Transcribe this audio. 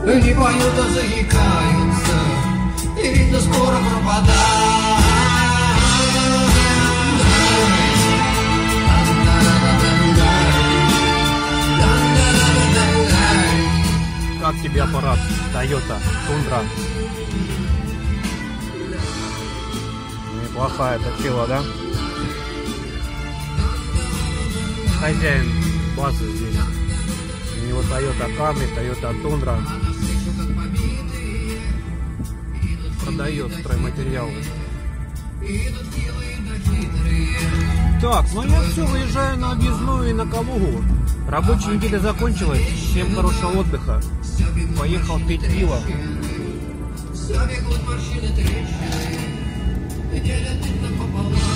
Не поют, а заикаются, и видно скоро пропадают. Как тебе аппарат Toyota Tundra? Неплохая точила, да? Хозяин базы здесь. У него Toyota Camry, Toyota Tundra. Продает стройматериал. Так, ну я все, выезжаю на объездную и на Калугу. Рабочая неделя закончилась. Всем хорошего отдыха. Поехал пить пиво. Забегут морщины трещины, делят на пополам.